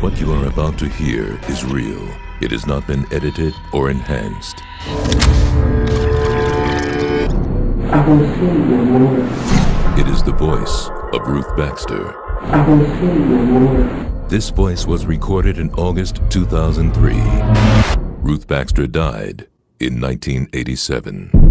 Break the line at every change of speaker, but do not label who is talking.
What you are about to hear is real. It has not been edited or enhanced.
I will see your Lord.
It is the voice of Ruth Baxter.
I will see your Lord.
This voice was recorded in August 2003. Ruth Baxter died in 1987.